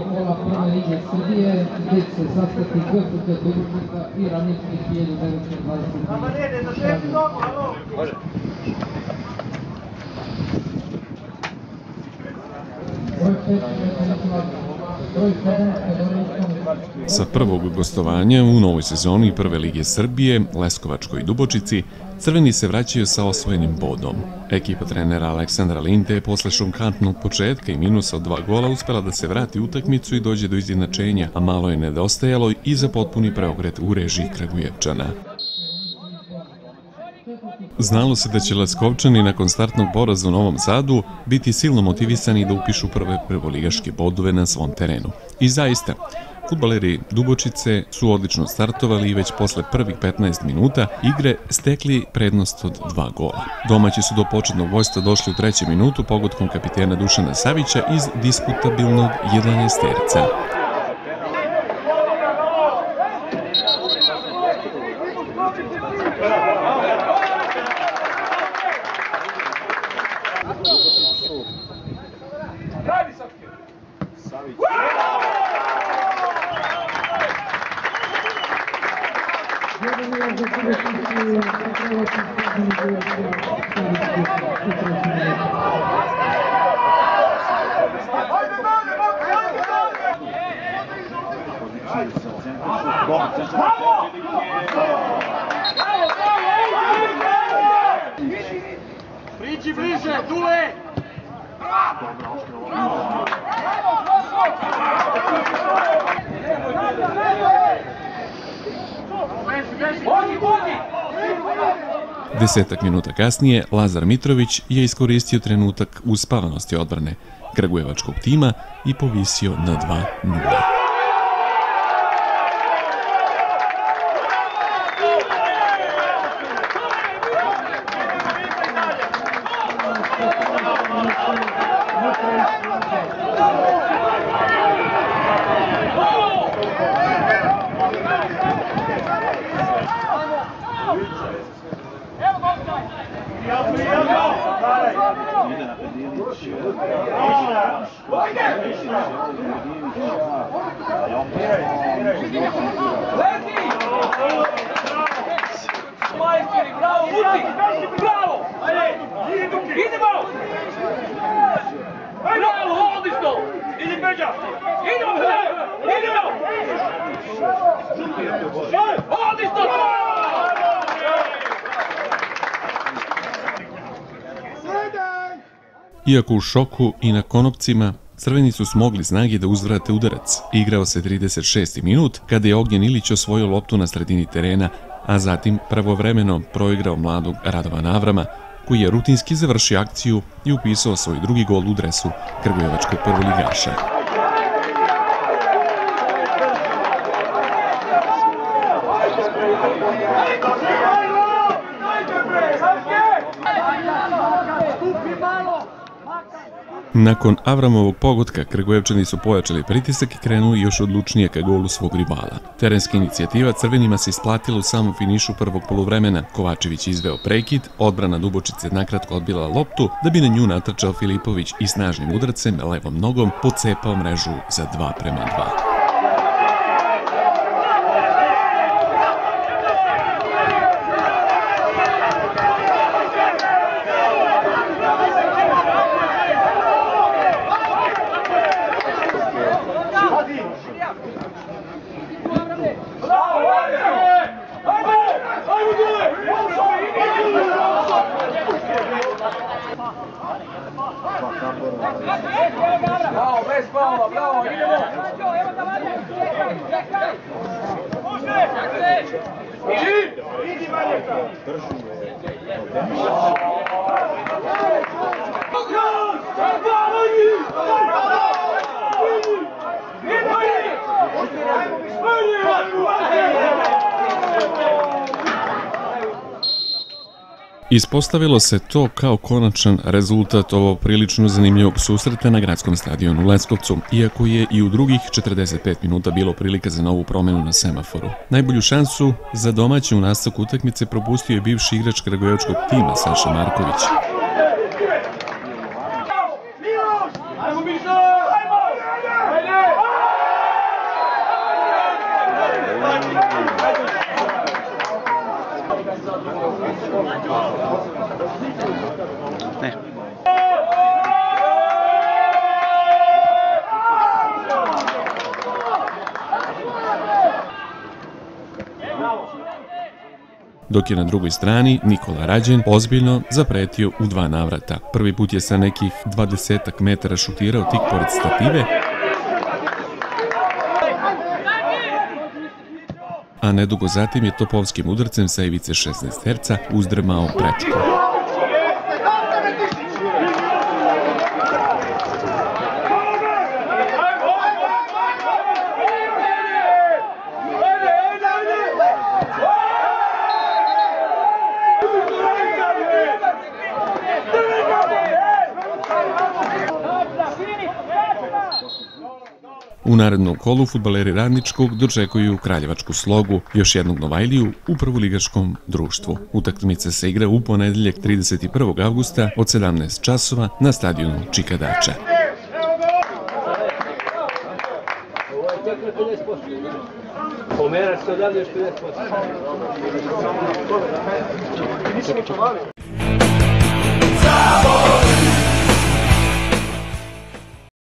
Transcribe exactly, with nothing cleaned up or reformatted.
drugog kola Prve lige Srbije, gdje će se sastati G F C Dubočica i Radnički hiljadu devetsto dvadeset. Sa prvog gostovanja u novoj sezoni Prve lige Srbije, Leskovačkoj Dubočici, crveni se vraćaju sa osvojenim bodom. Ekipa trenera Aleksandra Linte je posle šokantnog početka i minusa od dva gola uspela da se vrati u utakmicu i dođe do izjednačenja, a malo je nedostajalo i za potpuni preokret u režiji Kragujevčana. Znalo se da će Leskovčani nakon startnog poraza u Novom Sadu biti silno motivisani da upišu prve prvoligaške bodove na svom terenu. I zaista, fudbaleri Dubočice su odlično startovali i već posle prvih petnaest minuta igre stekli prednost od dva gola. Domaći su do početnog vojstva došli u trećem minutu pogodkom kapitena Dušana Savića iz diskutabilnog jedanaesterca. Priđi bliže, Dule! Desetak minuta kasnije, Lazar Mitrović je iskoristio trenutak uspavanosti odbrane kragujevačkog tima i povisio na dva nula. Iako u šoku i na konopcima, crveni su smogli snage da uzvrate udarac. Igrao se trideset šesti minut kada je Ognjen Ilić osvojio loptu na sredini terena, a zatim pravovremeno proigrao mladog Radovana Avrama, koji je rutinski završio akciju i upisao svoj drugi gol u dresu kragujevačkog prvoligaša. Nakon Avramovog pogotka, Kragujevčani su pojačali pritisak i krenuli još odlučnije ka golu svog rivala. Terenska inicijativa crvenima se isplatila u samom finišu prvog poluvremena. Kovačević izveo prekid, odbrana Dubočice nakratko odbila loptu, da bi na nju natrčao Filipović i snažnim udarcem levom nogom pocepao mrežu za dva prema dva. Bravo, bez pala, bravo, idemo! Evo da vadi! Čekaj! Može! Idi! Idi, Maljeka! Ispostavilo se to kao konačan rezultat ovog prilično zanimljivog susreta na gradskom stadionu u Leskovcu, iako je i u drugih četrdeset pet minuta bilo prilika za novu promenu na semaforu. Najbolju šansu za domaće u nastavku utakmice propustio je bivši igrač kragujevačkog tima Saša Marković. Ajmo, Mišo! Ajmo! Ajde! Ne. Dok je na drugoj strani Nikola Rađen ozbiljno zapretio u dva navrata. Prvi put je sa nekih dvadesetak metara šutirao tik pored stative, a nedugo zatim je topovskim udarcem sa ivice šesnaesterca uzdrmao prečku. U narednom kolu fudbaleri Radničkog dočekuju kraljevačku Slogu, još jednog Novajliju u prvoligaškom društvu. Utakmica se igra u ponedeljak trideset prvog avgusta od sedamnaest časova na stadionu Čika Dača. Pomeraš to dalje još pedeset posto.